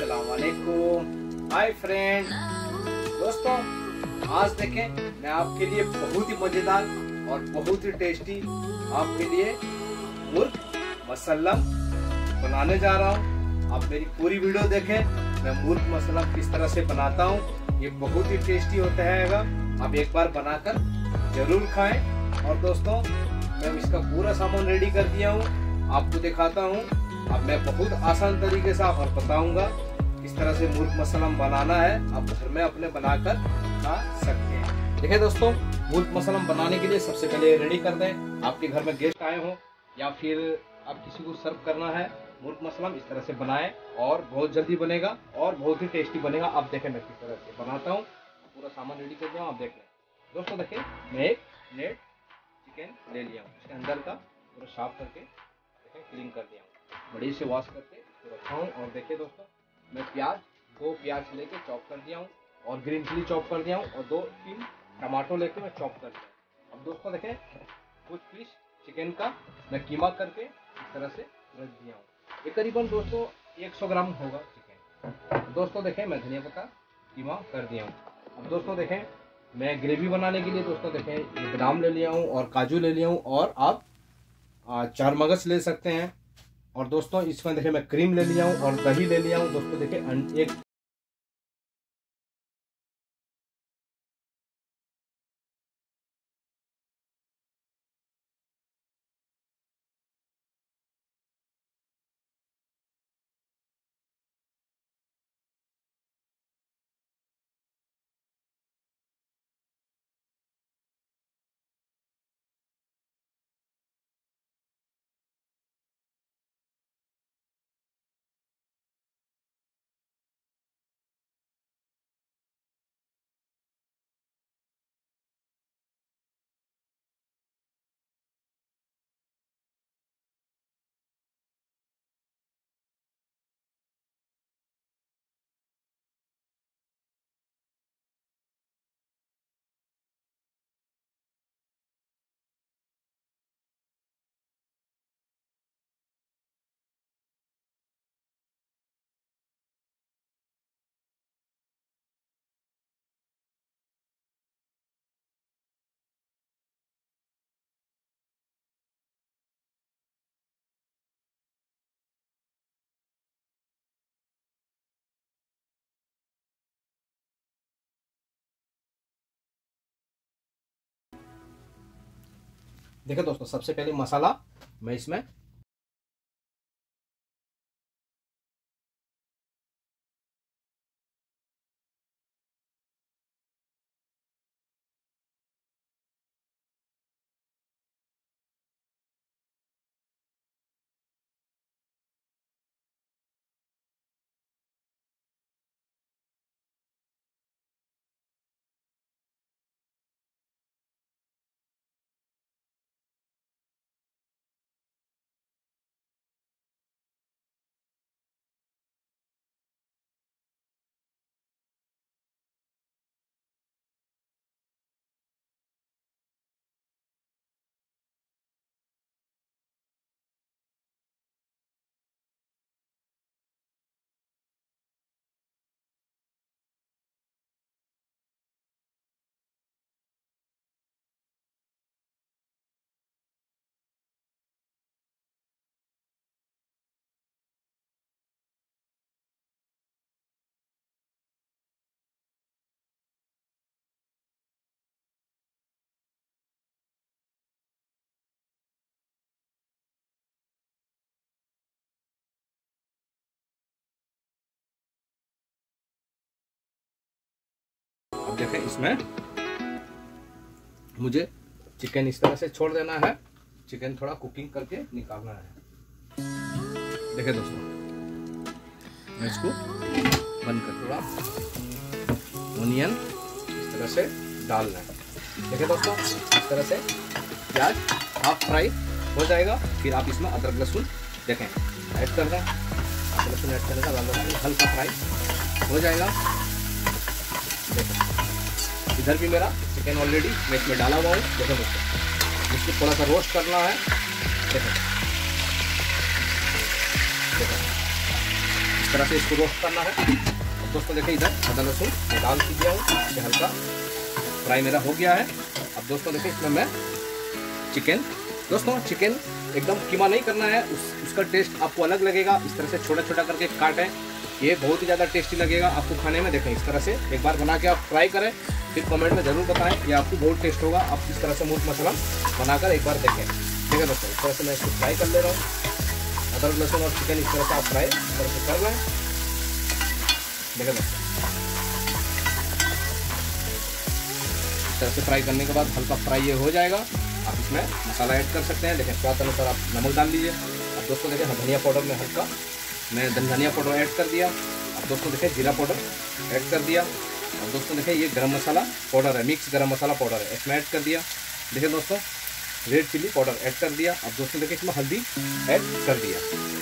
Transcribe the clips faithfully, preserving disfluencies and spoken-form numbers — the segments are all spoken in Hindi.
अस्सलाम वालेकुम। हाय फ्रेंड, दोस्तों आज देखें मैं आपके लिए बहुत ही मजेदार और बहुत ही टेस्टी आपके लिए मुर्ग मसल्लम बनाने जा रहा हूँ। आप मेरी पूरी वीडियो देखें, मैं मुर्ग मसल्लम किस तरह से बनाता हूँ। ये बहुत ही टेस्टी होता है, आप एक बार बनाकर जरूर खाएं। और दोस्तों मैं इसका पूरा सामान रेडी कर दिया हूँ, आपको दिखाता हूँ। अब मैं बहुत आसान तरीके से आपको बताऊंगा किस तरह से मुर्ग मसल्लम बनाना है, आप घर में अपने बनाकर खा सकते हैं। देखिए दोस्तों, मुर्ग मसल्लम बनाने के लिए सबसे पहले रेडी कर दें। आपके घर में गेस्ट आए हो या फिर आप किसी को सर्व करना है, मुर्ग मसल्लम इस तरह से बनाएं और बहुत जल्दी बनेगा और बहुत ही टेस्टी बनेगा। आप देखें मैं किस तरह से बनाता हूँ, पूरा सामान रेडी कर दिया हूँ, आप देख लें। दोस्तों देखिए मैं एक प्लेट चिकन ले लिया हूँ, इसके अंदर का पूरा साफ करके देखें क्लीन कर दिया हूँ, बड़ी से वॉश करके इसको रखा हूँ। और देखिए दोस्तों मैं प्याज दो प्याज लेके चॉप कर दिया हूँ और ग्रीन चिली चॉप कर दिया हूँ और दो तीन टमाटो लेके मैं चॉप कर दिया हूँ। अब दोस्तों देखें कुछ पीस चिकन का मैं कीमा करके इस तरह से रख दिया हूँ। ये करीबन दोस्तों एक सौ ग्राम होगा चिकन। दोस्तों देखें मैं धनिया पत्ता कीमा कर दिया हूँ। अब दोस्तों देखें मैं ग्रेवी बनाने के लिए दोस्तों देखें ये बादाम ले लिया हूँ और काजू ले लिया हूँ और आप चार मगज ले सकते हैं। और दोस्तों इसमें देखिए मैं क्रीम ले लिया हूँ और दही ले लिया हूँ। दोस्तों देखिए एक देखिए दोस्तों सबसे पहले मसाला मैं इसमें अब देखें इसमें मुझे चिकन इस तरह से छोड़ देना है, चिकन थोड़ा कुकिंग करके निकालना है। देखिए दोस्तों मैं इसको बंद कर थोड़ा ओनियन इस तरह से डालना है। देखिए दोस्तों इस तरह से प्याज हाफ फ्राई हो जाएगा, फिर आप इसमें अदरक लहसुन देखें ऐड कर दें। अदरक लहसुन ऐड करने का हल्का फ्राई हो जाएगा। देखो इधर भी मेरा चिकन ऑलरेडी मैं इसमें डाला हुआ हूँ। देखो दोस्तों इसको थोड़ा सा रोस्ट करना है। देखो देखो इस तरह से इसको रोस्ट करना है। अब दोस्तों देखिए इधर अदरक लहसुन डाल दिया हूँ, ये हल्का फ्राई मेरा हो गया है। अब दोस्तों देखिए इसमें मैं चिकन, दोस्तों चिकन एकदम कीमा नहीं करना है, उस उसका टेस्ट आपको अलग लगेगा। इस तरह से छोटा छोटा करके काटें, ये बहुत ही ज़्यादा टेस्टी लगेगा आपको खाने में। देखें इस तरह से एक बार बना के आप ट्राई करें, फिर कमेंट में ज़रूर बताएं, ये आपको बहुत टेस्ट होगा। आप इस तरह से मीट मसाला बनाकर एक बार देखें, ठीक है दोस्तों। इस तरह से मैं इसको फ्राई कर ले रहा हूँ, अदरक लहसुन और चिकन इस तरह से आप फ्राई इस तरह से कर रहे हैं, देखें दोस्तों। इस तरह से फ्राई करने के बाद हल्का फ्राई ये हो जाएगा, आप इसमें मसाला ऐड कर सकते हैं। देखें स्वाद अनुसार आप नमक डाल लीजिए। अब दोस्तों देखें धनिया पाउडर में हल्का मैं धनिया पाउडर ऐड कर दिया। अब दोस्तों देखें जीरा पाउडर ऐड कर दिया। अब दोस्तों देखें ये गरम मसाला पाउडर है, मिक्स गरम मसाला पाउडर है, इसमें ऐड कर दिया। देखिए दोस्तों रेड चिल्ली पाउडर ऐड कर दिया। अब दोस्तों देखिए इसमें हल्दी ऐड कर दिया।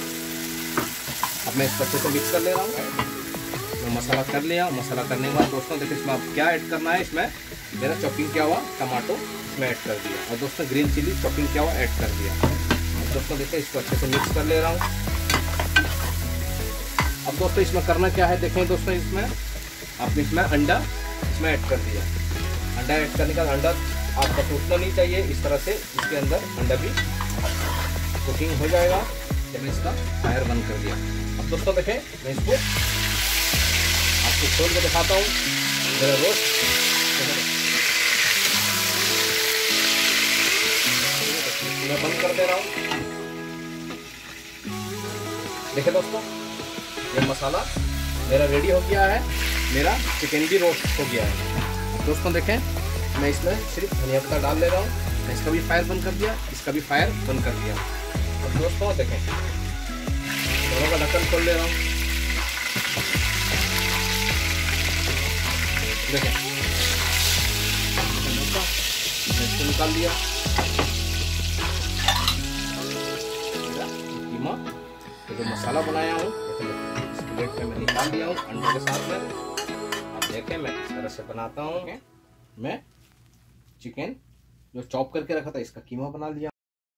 अब मैं इसको अच्छे से मिक्स कर ले रहा हूँ। मैं मसाला कर लिया, मसाला करने के बाद दोस्तों देखिए इसमें आप क्या ऐड करना है, इसमें मेरा चॉपिंग किया हुआ टमाटो इसमें ऐड कर दिया और दोस्तों ग्रीन चिली चॉपिंग किया हुआ ऐड कर दिया। अब दोस्तों देखिए इसको अच्छे से मिक्स कर ले रहा हूँ। अब दोस्तों इसमें करना क्या है, देखें दोस्तों इसमें आपने इसमें अंडा इसमें ऐड कर दिया। अंडा ऐड करने का अंडा आपका टूटना नहीं चाहिए, इस तरह से इसके अंदर अंडा भी कुकिंग हो जाएगा जब मैं इसका फायर बंद कर दिया। अब दोस्तों देखें मैं इसको आपको खोल के दिखाता हूँ मेरा रोस्ट। मैं बंद कर दे रहा हूँ। देखिए दोस्तों ये मसाला मेरा रेडी हो गया है, मेरा चिकन भी रोस्ट हो गया है। दोस्तों देखें मैं इसमें सिर्फ धनिया पत्ता डाल ले रहा हूँ। मैं इसका भी फायर बंद कर दिया, इसका भी फायर बंद कर दिया। अब दोस्तों देखें दोनों का ढक्कन खोल ले रहा हूँ। देखें मैं इसको निकाल दिया। कीमा जो मसाला बनाया हूँ इस प्लेट में मैं निकाल दिया हूँ अंडे के साथ में। आप देखें मैं इस तरह से बनाता हूँ। मैं चिकन जो चॉप करके रखा था इसका कीमा बना लिया।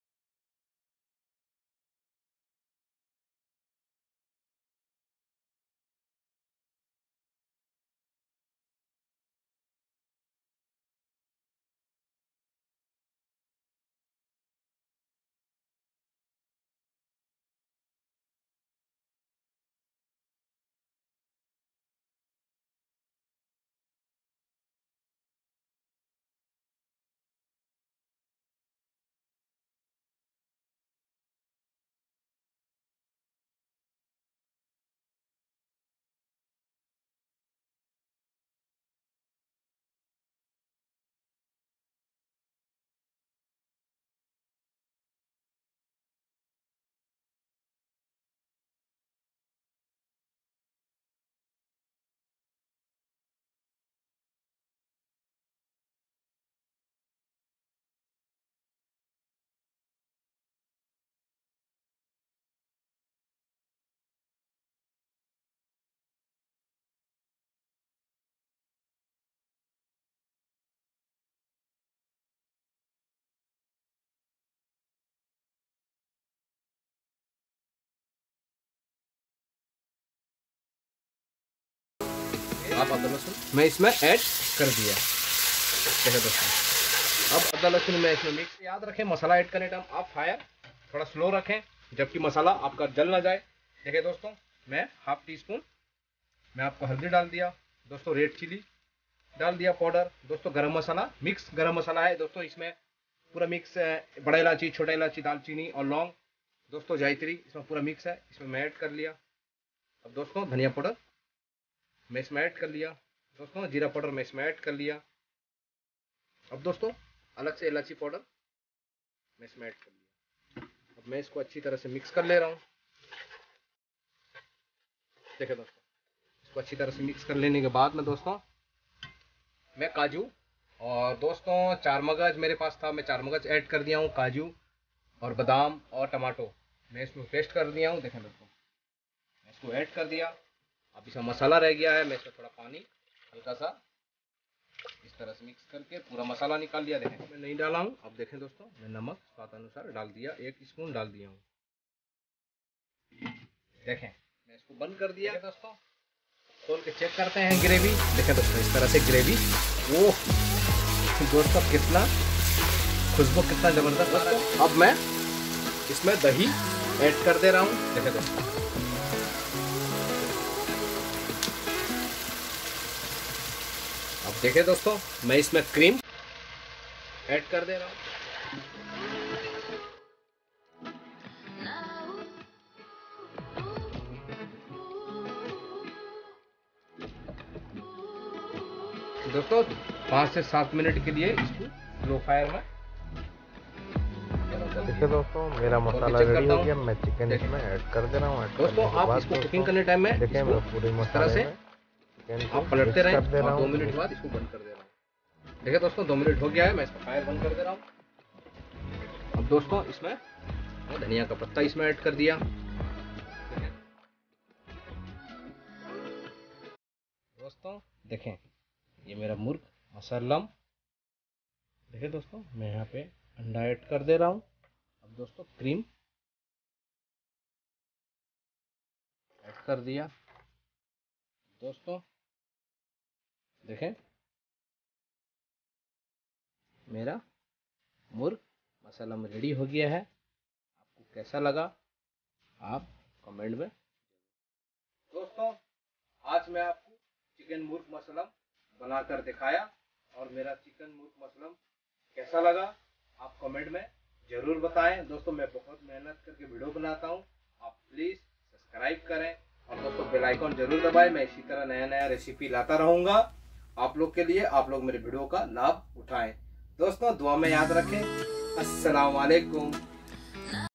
आप अदरक लहसुन मैं इसमें ऐड कर दिया। देखिए दोस्तों अब अदरक लहसुन मैं इसमें मिक्स। याद रखें मसाला ऐड करने टाइम आप फायर थोड़ा स्लो रखें जबकि मसाला आपका जल ना जाए। देखिए दोस्तों मैं हाफ टी स्पून मैं आपको हल्दी डाल दिया, दोस्तों रेड चिली डाल दिया पाउडर, दोस्तों गरम मसाला मिक्स गरम मसाला है दोस्तों, इसमें पूरा मिक्स है। बड़ा इलायची छोटा इलायची दालचीनी और लौंग दोस्तों जायत्री इसमें पूरा मिक्स है, इसमें मैं ऐड कर लिया। अब दोस्तों धनिया पाउडर मैं इसमें ऐड कर लिया, दोस्तों जीरा पाउडर मैं इसमें ऐड कर लिया। अब दोस्तों अलग से इलायची पाउडर मैं इसमें ऐड कर लिया। अब मैं इसको अच्छी तरह से मिक्स कर ले रहा हूँ। देखिए दोस्तों इसको अच्छी तरह से मिक्स कर लेने के बाद में दोस्तों मैं काजू और दोस्तों चार मगज मेरे पास था, मैं चार मगज ऐड कर दिया हूँ। काजू और बादाम और टमाटो मैं इसमें पेस्ट कर दिया हूँ। देखें दोस्तों मैं इसको ऐड कर दिया। अब इसमें मसाला रह गया है, मैं इसमें थोड़ा पानी हल्का सा इस तरह से मिक्स करके पूरा मसाला निकाल लिया। देखें मैं नहीं डाला हूँ। अब देखें दोस्तों मैं नमक स्वाद अनुसार डाल दिया, एक स्पून डाल दिया हूँ। देखें मैं इसको इसको बंद कर दिया दोस्तों। खोल के चेक करते हैं ग्रेवी। देखें दोस्तों इस तरह से ग्रेवी, वो दोस्तों कितना खुशबू कितना जबरदस्त दोस्तों। अब मैं इसमें दही ऐड कर दे रहा हूँ। देखें दोस्तों अब देखें दोस्तों मैं इसमें क्रीम ऐड कर दे रहा हूँ। दोस्तों पाँच से सात मिनट के लिए इसको लो फायर में। देखिए दोस्तों मेरा मसाला रेडी हो गया, मैं चिकन इसमें ऐड कर दे रहा हूँ। दोस्तों आप इसको कुकिंग करने टाइम में देखिए मैं पूरी मसाले से आप पलटते रहें और दो मिनट बाद इसको बंद कर दे रहा हूँ। देखिए दोस्तों दो मिनट हो गया है, मैं इसका फायर बंद कर दे रहा हूँ। अब दोस्तों इसमें धनिया का पत्ता इसमें ऐड कर दिया। दोस्तों देखें ये मेरा मुर्ग मसल्लम। देखिए दोस्तों मैं यहाँ पे अंडा ऐड कर दे रहा हूँ। अब दोस्तों क्रीम ऐड कर दिया। दोस्तों देखें मेरा मुर्ग मसल्लम रेडी हो गया है। आपको कैसा लगा आप कमेंट में। दोस्तों आज मैं आपको चिकन मुर्ग मसल्लम बनाकर दिखाया और मेरा चिकन मुर्ग मसल्लम कैसा लगा आप कमेंट में जरूर बताएं। दोस्तों मैं बहुत मेहनत करके वीडियो बनाता हूं, आप प्लीज सब्सक्राइब करें और दोस्तों बेल आइकन जरूर दबाएं। मैं इसी तरह नया नया रेसिपी लाता रहूंगा आप लोग के लिए। आप लोग मेरे वीडियो का लाभ उठाएं। दोस्तों दुआ में याद रखें। अस्सलाम वालेकुम।